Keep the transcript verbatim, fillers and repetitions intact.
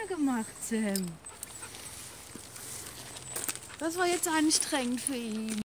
gemacht, Sam. Das war jetzt anstrengend für ihn.